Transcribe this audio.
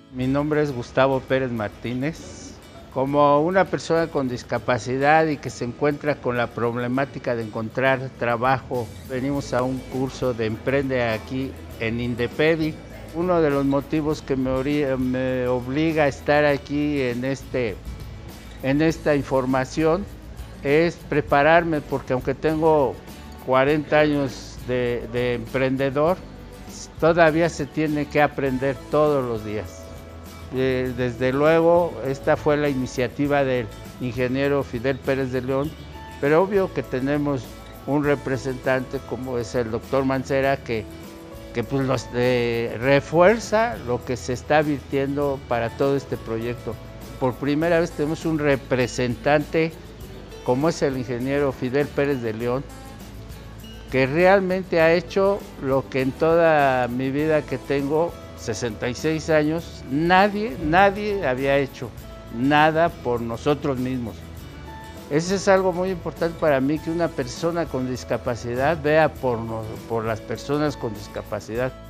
Mi nombre es Gustavo Pérez Martínez. Como una persona con discapacidad y que se encuentra con la problemática de encontrar trabajo, venimos a un curso de Emprende aquí en Indepedi. Uno de los motivos que me obliga a estar aquí en esta información es prepararme, porque aunque tengo 40 años de emprendedor, todavía se tiene que aprender todos los días. Desde luego, esta fue la iniciativa del ingeniero Fidel Pérez de León, pero obvio que tenemos un representante como es el doctor Mancera que pues refuerza lo que se está virtiendo para todo este proyecto. Por primera vez tenemos un representante como es el ingeniero Fidel Pérez de León, que realmente ha hecho lo que en toda mi vida, que tengo 66 años, nadie había hecho nada por nosotros mismos. Eso es algo muy importante para mí, que una persona con discapacidad vea por las personas con discapacidad.